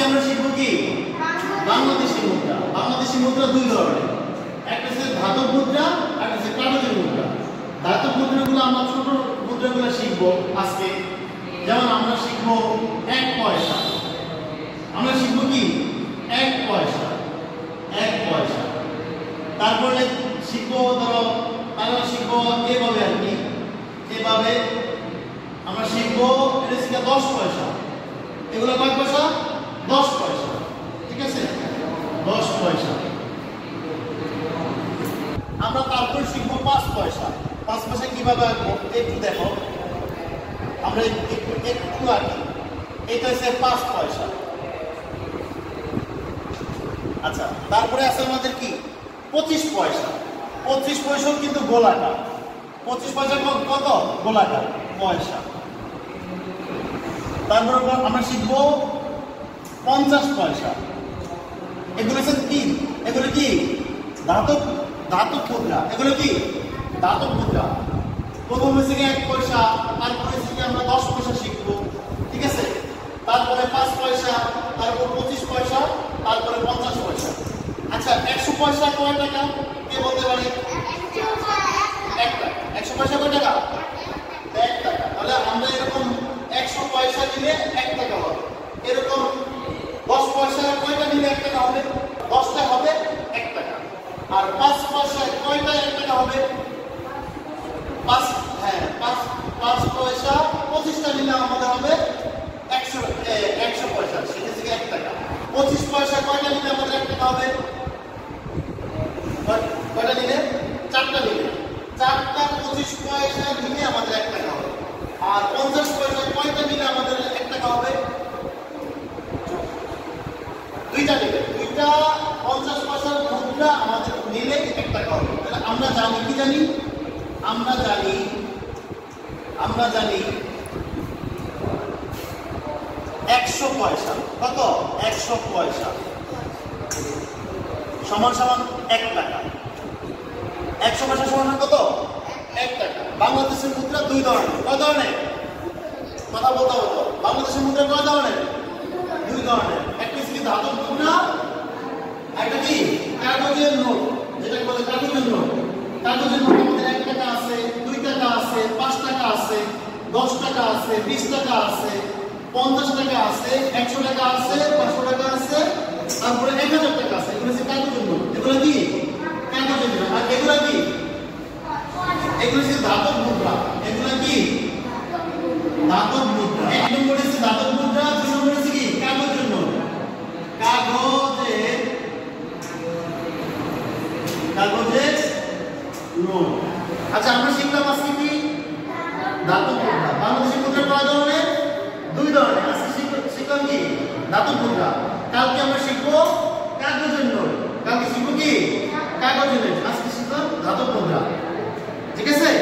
আমরা শিখবো কি বাংলাদেশী মুদ্রা। বাংলাদেশী মুদ্রা দুই ধরনের, একটা হচ্ছে ধাতব মুদ্রা আর একটা হচ্ছে কাগজের মুদ্রা। ধাতব মুদ্রাগুলো আমরা ছোট মুদ্রাগুলো শিখবো আজকে। যেমন আমরা শিখবো 1 পয়সা। আমরা শিখবো কি 1 পয়সা, 1 পয়সা। তারপরে শিখবো ধরো আমরা শিখবো এভাবে আর কি, এভাবে আমরা শিখবো এটা শিখা 10 পয়সা। এগুলো কয় পয়সা? 10 পয়সা। ঠিক আছে, 10 পয়সা। আমরা তারপর শিখবো 5 পয়সা। 5 পয়সা কিভাবে আঁকবো একটু দেখো, আমরা একটু আঁকি। এটা হচ্ছে 5 পয়সা। আচ্ছা, তারপরে আছে আমাদের কি 25 পয়সা। 25 পয়সাও কিন্তু গোলাকার। 25 পয়সা কত? গোলাকার পয়সা। তারপর আমরা শিখবো 50 পয়সা। এগুলো হচ্ছে কি? এগুলো কি ধাতব মুদ্রা। এগুলো কি ধাতব মুদ্রা। প্রথম হচ্ছে 1 পয়সা, তারপরে হচ্ছে আমরা 10 পয়সা শিখবো। ঠিক আছে, তারপরে 5 পয়সা, তারপর 25 পয়সা, তারপরে 50 পয়সা। আচ্ছা, 100 পয়সা কয় টাকা কে বলতে পারে? 1 টাকা। 100 পয়সা কয় টাকা? 1 টাকা। তাহলে আমরা এরকম 100 পয়সা দিলে 1 টাকা হবে। এরকম 10 পয়সা কয়টা দিলে 1 টাকা হবে? 10টা হবে 1 টাকা। আর 5 পয়সা কয়টা 1 টাকা হবে? 5 পয়সা 25টা দিলে আমাদের হবে 100 পয়সা, সেটা হচ্ছে 1 টাকা। 25 পয়সা কয়টা দিলে আমাদের 1 টাকা হবে? কয়টা দিলে? 4টা দিলে। 4টা 25 পয়সা দিলে আমাদের 1 টাকা হবে। আর 50 পয়সা কয়টা দিলে আমাদের 1 টাকা হবে? 2টা দিলে। 2টা 50 পয়সার মুদ্রা আমাদের নিলে 1 টাকা হবে। তাহলে আমরা জানি কি জানি? আমরা জানি 100 পয়সা কত? 100 পয়সা সমান 1 টাকা। 100 পয়সা সমান কত? 1 টাকা। বাংলাদেশের মুদ্রা দুই ধরনের। কয় ধরনের? কথা বলতে হতো। বাংলাদেশের মুদ্রা কয় ধরনের? দুই ধরনের। একটা হচ্ছে ধাতব মুদ্রা, একটা কি কাগজের নোট, যেটাকে বলে কাগজের নোট। কাগজের নোট আমাদের 1 টাকা আছে, 2 টাকা আছে, 5 টাকা আছে, 10 টাকা আছে, 20 টাকা আছে, 50 টাকা আছে, 100 টাকা আছে, 500 টাকা আছে, তারপরে 1000 টাকা আছে। এগুলো হচ্ছে কাগজের নোট। এগুলো কি কাগজের নোট। আর এগুলো কি? এগুলো হচ্ছে ধাতব মুদ্রা। এগুলো কি ধাতব মুদ্রা। 1 নম্বর হচ্ছে ধাতব মুদ্রা, 2 নম্বর হচ্ছে কি কাগজের নোট। কাগজের নোট। আচ্ছা, আমরা শিখলাম আজকে কি ধাতব মুদ্রা। বাংলাদেশের মুদ্রা কয় ধরনের? দুই ধরনের। আজকে শিখলাম কি ধাতব মুদ্রা। কালকে আমরা শিখবো কাগজের নোট। কালকে শিখবো কি কাগজের নোট। আজকে শিখলাম ধাতব মুদ্রা। ঠিক আছে।